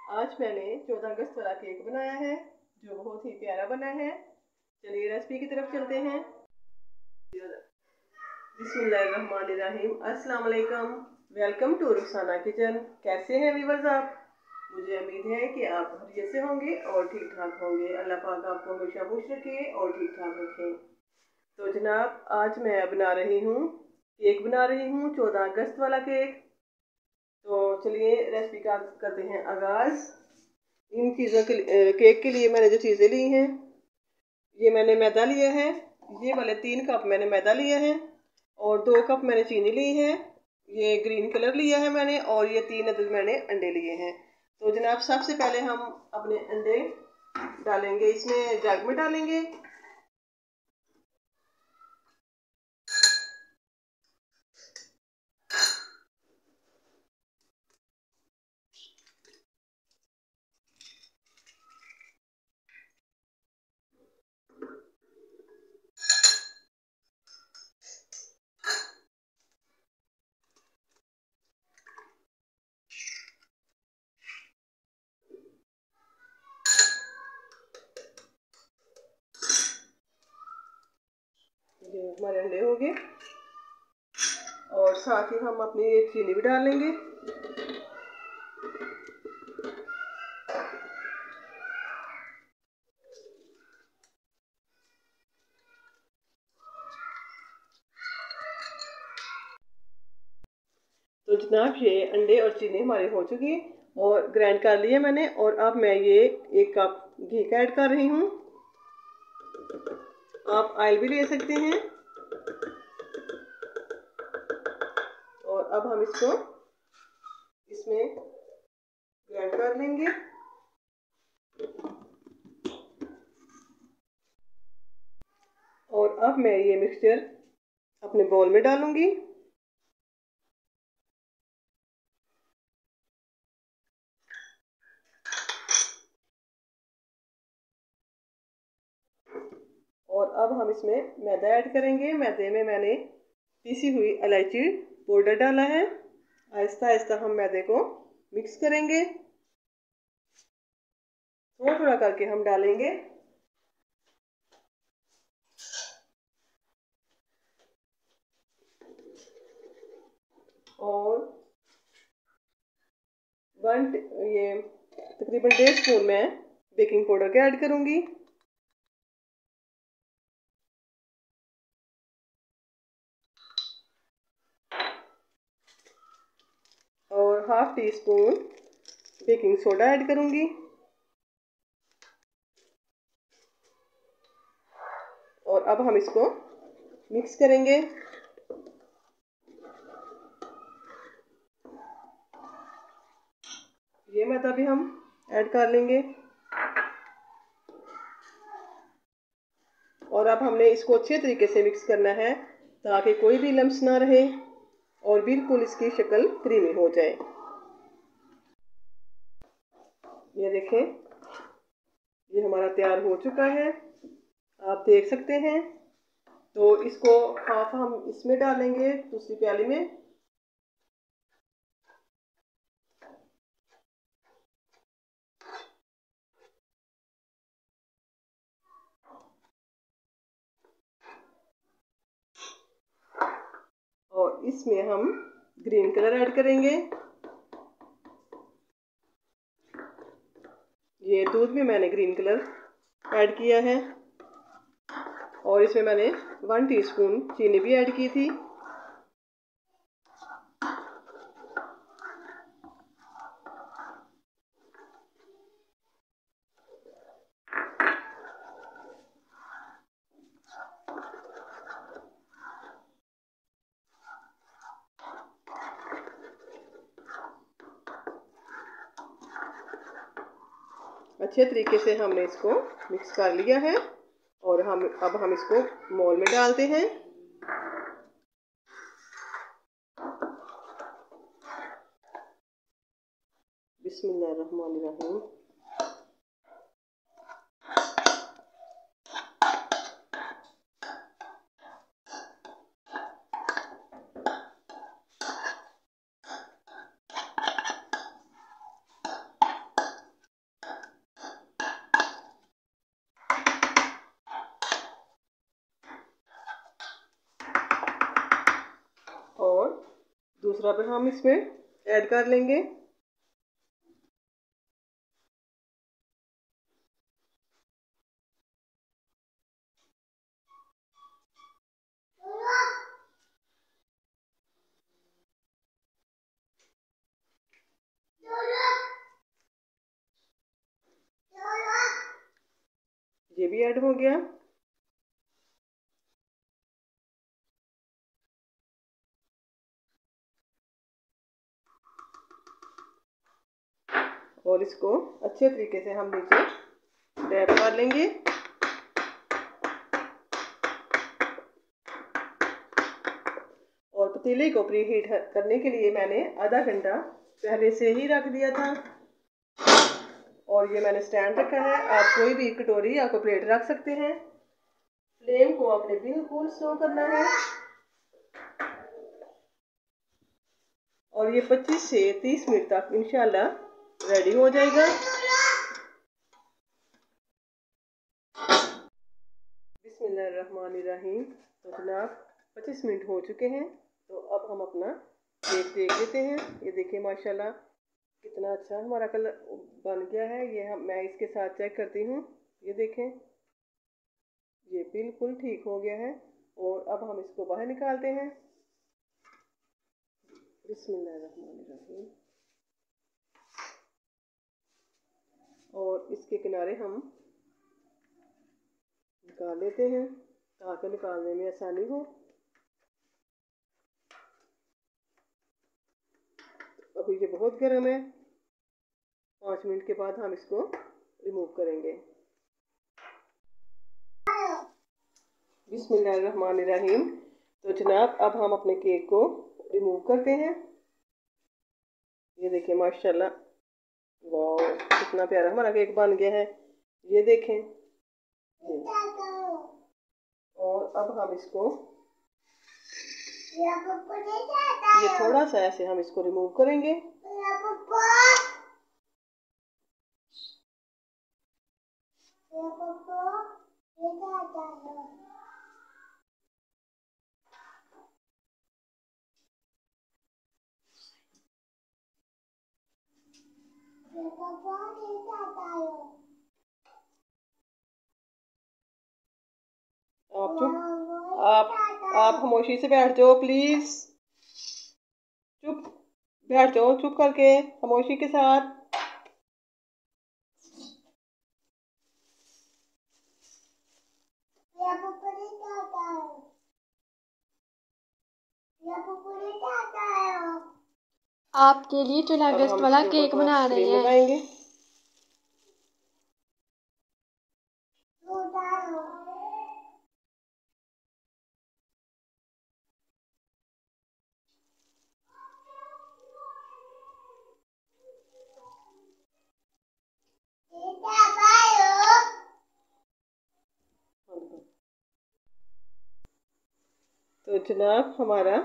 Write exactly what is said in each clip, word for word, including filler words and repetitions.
आज मैंने चौदह अगस्त वाला केक बनाया है जो बहुत ही प्यारा बना है। चलिए रेसिपी की तरफ चलते हैं। बिस्मिल्लाहिर्रहमानिर्रहीम। अस्सलाम वालेकुम। Welcome to Rukhsana kitchen. कैसे हैं व्यूअर्स आप? मुझे उम्मीद है कि आप खैरियत से होंगे और ठीक ठाक होंगे। अल्लाह पाक आपको हमेशा खुश रखे और ठीक ठाक रखे। तो जनाब आज मैं बना रही हूँ केक बना रही हूँ चौदह अगस्त वाला केक। तो चलिए रेसिपी का करते हैं आगाज़। इन चीज़ों के केक के लिए मैंने जो चीज़ें ली हैं, ये मैंने मैदा लिया है, ये वाले तीन कप मैंने मैदा लिया है और दो कप मैंने चीनी ली है। ये ग्रीन कलर लिया है मैंने और ये तीन अदद मैंने अंडे लिए हैं। तो जनाब सबसे पहले हम अपने अंडे डालेंगे, इसमें जग में डालेंगे। ये हमारे अंडे हो गए और साथ ही हम अपनी ये चीनी भी डाल लेंगे। तो जनाब ये अंडे और चीनी हमारे हो चुकी है और ग्राइंड कर लिया मैंने। और अब मैं ये एक कप घी का ऐड कर रही हूँ। आप ऑयल भी ले सकते हैं। और अब हम इसको इसमें ग्राइंड कर लेंगे। और अब मैं ये मिक्सचर अपने बाउल में डालूंगी। और अब हम इसमें मैदा ऐड करेंगे। मैदे में मैंने पीसी हुई इलायची पाउडर डाला है। आहिस्ता आहिस्ता हम मैदे को मिक्स करेंगे, थोड़ा थोड़ा करके हम डालेंगे। और वन ये तकरीबन डेढ़ स्पून मैं बेकिंग पाउडर का ऐड करूंगी। और half teaspoon baking soda add करूंगी। और अब हम इसको मिक्स करेंगे। ये मैदा भी हम ऐड कर लेंगे। और अब हमने इसको अच्छे तरीके से मिक्स करना है ताकि कोई भी लम्स ना रहे और बिल्कुल इसकी शक्ल क्रीमी हो जाए। ये देखें, ये हमारा तैयार हो चुका है, आप देख सकते हैं। तो इसको हाफ हम इसमें डालेंगे दूसरी प्याली में। और इसमें हम ग्रीन कलर ऐड करेंगे। ये दूध में मैंने ग्रीन कलर ऐड किया है और इसमें मैंने वन टीस्पून चीनी भी ऐड की थी। अच्छे तरीके से हमने इसको मिक्स कर लिया है और हम अब हम इसको मोल में डालते हैं। बिस्मिल्लाहिर्रहमानिर्रहीम। दूसरा भी हम इसमें ऐड कर लेंगे। ये भी ऐड हो गया। और इसको अच्छे तरीके से हम नीचे टैप कर लेंगे। और पतीले को प्री हीट करने के लिए मैंने आधा घंटा पहले से ही रख दिया था। और ये मैंने स्टैंड रखा है, आप कोई भी कटोरी या कोई प्लेट रख सकते हैं। फ्लेम को आपने बिल्कुल स्लो करना है। और ये पच्चीस से तीस मिनट तक इंशाल्लाह रेडी हो जाएगा। बिस्मिल्लाहिर्रहमानिर्रहीम। तो जनाब पच्चीस मिनट हो चुके हैं, तो अब हम अपना केक देख लेते हैं। ये देखिए माशाल्लाह कितना अच्छा हमारा कलर बन गया है। ये हम मैं इसके साथ चेक करती हूँ। ये देखें, ये बिल्कुल ठीक हो गया है। और अब हम इसको बाहर निकालते हैं। बिस्मिल्लाहिर्रहमानिर्रहीम। और इसके किनारे हम निकाल लेते हैं ताकि निकालने में आसानी हो। अभी ये बहुत गर्म है, पाँच मिनट के बाद हम इसको रिमूव करेंगे। बिस्मिल्लाहिर्रहमानिर्रहीम। तो जनाब अब हम अपने केक को रिमूव करते हैं। ये देखिए माशाल्लाह, वाह कितना प्यारा हमारा केक बन गया है। ये देखें, ये। और अब हम इसको ये थोड़ा सा ऐसे हम इसको रिमूव करेंगे। आप चुप आप आप खामोशी से बैठ जाओ प्लीज। चुप बैठ जाओ, चुप करके खामोशी के साथ। आपके लिए जुलाई अगस्त वाला केक बना रहे हैं। लगाएंगे। तो जनाब हमारा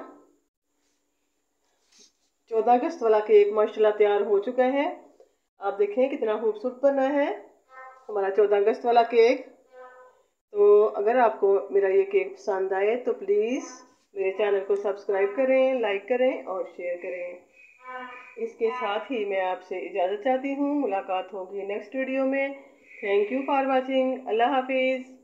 चौदह अगस्त वाला केक माशाल्लाह तैयार हो चुका है। आप देखें कितना खूबसूरत बना है हमारा चौदह अगस्त वाला केक। तो अगर आपको मेरा ये केक पसंद आए तो प्लीज़ मेरे चैनल को सब्सक्राइब करें, लाइक करें और शेयर करें। इसके साथ ही मैं आपसे इजाज़त चाहती हूँ। मुलाकात होगी नेक्स्ट वीडियो में। Thank you for watching. अल्लाह हाफिज़।